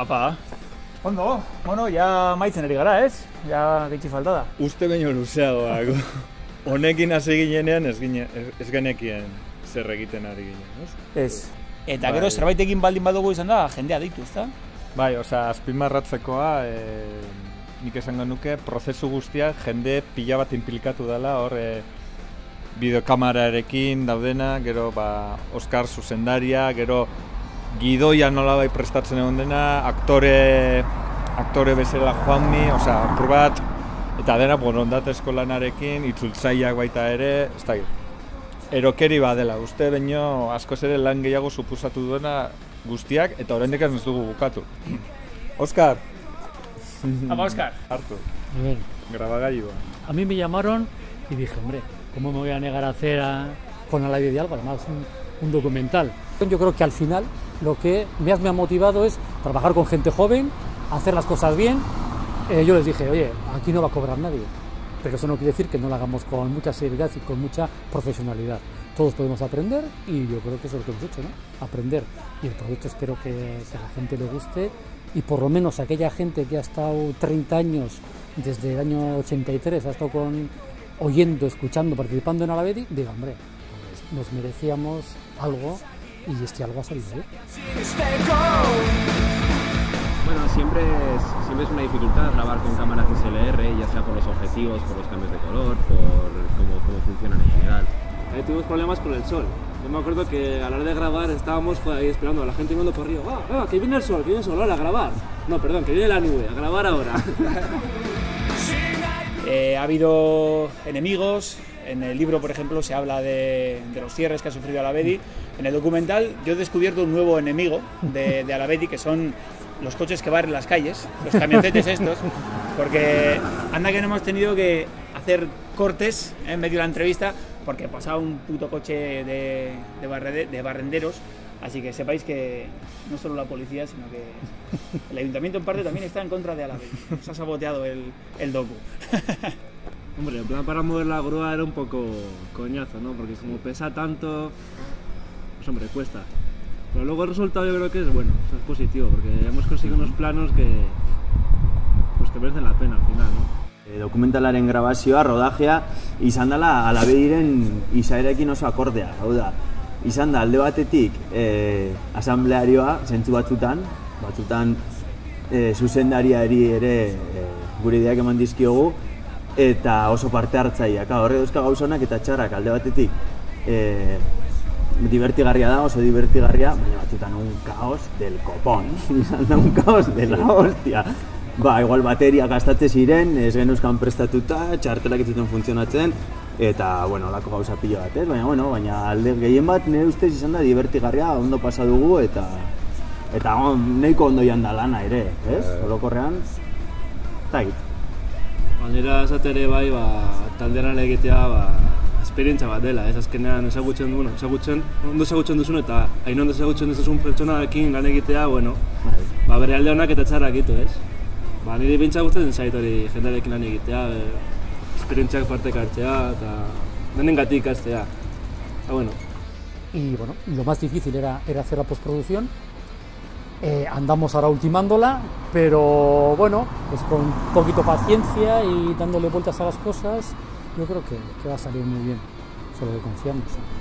Apa, ondo, bueno, ja maitzen ari gara, ez? Ja gitxi falta da. Uste baino luzeagoak. Honekin hasi ginenean ez genekien zer egiten ari ginen, ez? Ez. Eta gero zerbaitekin baldin badugu izan da, jendea deitu, ezta? Bai, osea, azpimarratzekoa, nik esango nuke, prozesu guztiak jende pila bat inplikatu dela, hor bideokamerarekin daudena, gero Oskar zuzendaria, gero gidoia nolabai prestatzen egon dena, aktore bezala Juanmi, osea, apur bat, eta dena borondatezko lanarekin, itzultzaileak baita ere, ez da erokeri badela, uste baino askoz ere lan gehiago supusatu duena guztiak, eta oraindik ez dugu bukatu. Oskar! Apa, Oskar. Hartu. Bien. Grabagailua. A mí me llamaron y dije, hombre, ¿cómo me voy a negar a hacer con Alabe de Alba, además un documental? Yo creo que al final lo que más me ha motivado es trabajar con gente joven, hacer las cosas bien. Yo les dije, oye, aquí no va a cobrar nadie, pero eso no quiere decir que no lo hagamos con mucha seriedad y con mucha profesionalidad. Todos podemos aprender y yo creo que eso es lo que hemos hecho, ¿no? Aprender. Y el proyecto espero que a la gente le guste y por lo menos aquella gente que ha estado 30 años, desde el año 83, ha estado oyendo, escuchando, participando en Alavedi, diga, hombre, pues nos merecíamos algo y este algo ha salido bien. Bueno, siempre es una dificultad grabar con cámaras DSLR, ya sea por los objetivos, por los cambios de color, por cómo funcionan en general. Tuvimos problemas con el sol. Yo me acuerdo que a la hora de grabar estábamos ahí esperando a la gente viendo por arriba. ¡Ah, que viene el sol, ahora a grabar! No, perdón, que viene la nube, a grabar ahora. Ha habido enemigos, en el libro, por ejemplo, se habla de los cierres que ha sufrido Alavedi. En el documental yo he descubierto un nuevo enemigo de Alavedi, que son los coches que barren las calles, los camioncetes estos, porque anda que no hemos tenido que hacer cortes en medio de la entrevista porque pasaba un puto coche de barrenderos, así que sepáis que no solo la policía, sino que el ayuntamiento en parte también está en contra de Alavedi. Nos ha saboteado el docu. Hombre, el plan para mover la grúa era un poco coñazo, ¿no? Porque como pesa tanto, pues hombre, cuesta. Pero luego el resultado yo creo que es bueno, es positivo, porque hemos conseguido unos planos que merecen la pena al final, ¿no? Dokumentalaren grabazioa, rodajea, izan dela Alavediren izaerekin oso akordea. Hau da, izan da alde batetik asamblearioa, zentzu batzutan zuzendariari ere gure ideak eman dizkiogu, eta oso parte hartzaileak. Horre dauzka gauzonak eta txarrak alde batetik divertigarria da, oso divertigarria, baina batzutan un caos del copón, izan da un caos de la hostia. Igual bateria gastatze ziren, ez genuzkan prestatuta, txartelak ez zuten funtzionatzen, eta, olako gauza pilo bat, ez? Baina alde gehien bat nire ustez izan da divertigarria, ondo pasa dugu, eta nahiko ondo janda lana ere, ez? Orokorrean, eta egit. Gainera esatere bai, talderan egitea, esperientzia bat dela, ez azkenean ondo ezagutzen duzun eta hain ondo ezagutzen duzun pertsonarekin lan egitea, bere alde honak eta txarrak ditu, ez? Niri bintza gustatzen zait hori jendearekin lan egitea, esperientziak parte hartzea eta denengatik ikastea. Y bueno, lo más difícil era hacer la postproducción. Andamos ahora ultimándola, pero bueno, pues con un poquito paciencia y dándole vueltas a las cosas, yo creo que va a salir muy bien, solo que confiamos.